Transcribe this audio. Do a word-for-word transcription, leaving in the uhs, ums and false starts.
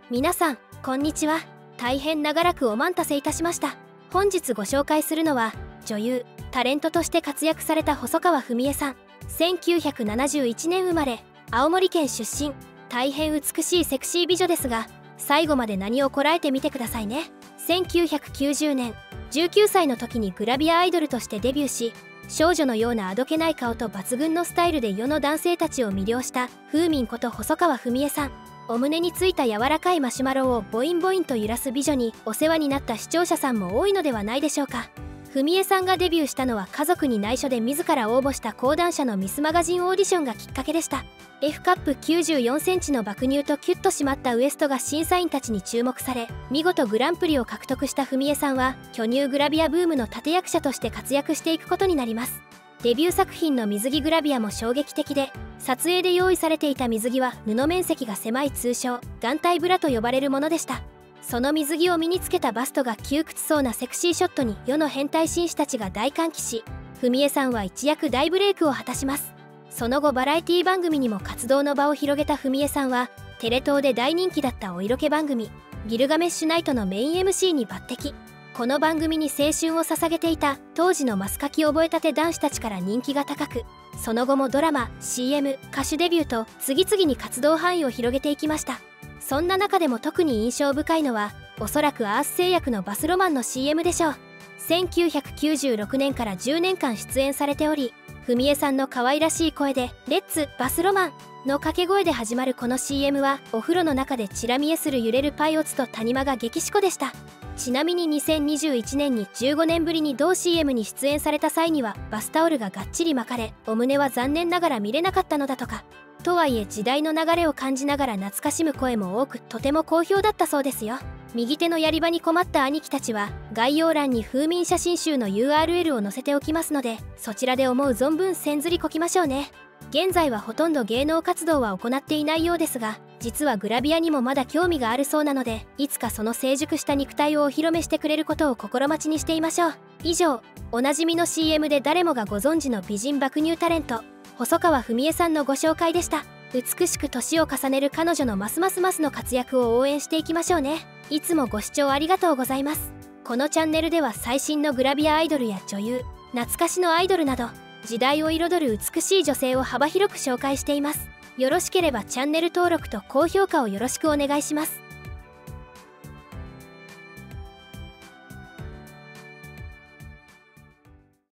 皆さんこんにちは。大変長らくお待たせいたしました。本日ご紹介するのは女優タレントとして活躍された細川ふみえさん。せんきゅうひゃくななじゅういちねん生まれ、青森県出身。大変美しいセクシー美女ですが、最後まで何をこらえてみてくださいね。せんきゅうひゃくきゅうじゅうねん、じゅうきゅうさいの時にグラビアアイドルとしてデビューし、少女のようなあどけない顔と抜群のスタイルで世の男性たちを魅了したふーみんこと細川ふみえさん。お胸についた柔らかいマシュマロをボインボインと揺らす美女にお世話になった視聴者さんも多いのではないでしょうか。ふみえさんがデビューしたのは家族に内緒で自ら応募した講談社のミスマガジンオーディションがきっかけでした。 F カップきゅうじゅうよんセンチの爆乳とキュッと締まったウエストが審査員たちに注目され、見事グランプリを獲得したふみえさんは巨乳グラビアブームの立役者として活躍していくことになります。デビュー作品の水着グラビアも衝撃的で、撮影で用意されていた水着は布面積が狭い通称眼帯ブラと呼ばれるものでした。その水着を身につけたバストが窮屈そうなセクシーショットに世の変態紳士たちが大歓喜し、ふみえさんは一躍大ブレイクを果たします。その後バラエティ番組にも活動の場を広げたふみえさんは、テレ東で大人気だったお色気番組「ギルガメッシュナイト」のメイン エムシー に抜擢。この番組に青春を捧げていた当時のマスカキ覚えたて男子たちから人気が高く、その後もドラマ、シーエム、歌手デビューと次々に活動範囲を広げていきました。そんな中でも特に印象深いのは、おそらくアース製薬のバスロマンの シーエム でしょう。せんきゅうひゃくきゅうじゅうろくねんからじゅうねんかん出演されており、ふみえさんの可愛らしい声で「レッツバスロマン」の掛け声で始まるこの シーエム は、お風呂の中でチラ見えする揺れるパイオツと谷間が激しこでした。ちなみににせんにじゅういちねんにじゅうごねんぶりに同 シーエム に出演された際にはバスタオルががっちり巻かれ、お胸は残念ながら見れなかったのだとか。とはいえ時代の流れを感じながら懐かしむ声も多く、とても好評だったそうですよ。右手のやり場に困った兄貴たちは概要欄に風民写真集の ユーアールエル を載せておきますので、そちらで思う存分せんずりこきましょうね。現在はほとんど芸能活動は行っていないようですが、実はグラビアにもまだ興味があるそうなので、いつかその成熟した肉体をお披露目してくれることを心待ちにしていましょう。以上、おなじみの シーエム で誰もがご存知の美人爆乳タレント細川ふみえさんのご紹介でした。美しく年を重ねる彼女のますますますの活躍を応援していきましょうね。いつもご視聴ありがとうございます。このチャンネルでは最新のグラビアアイドルや女優、懐かしのアイドルなど時代を彩る美しい女性を幅広く紹介しています。よろしければチャンネル登録と高評価をよろしくお願いします。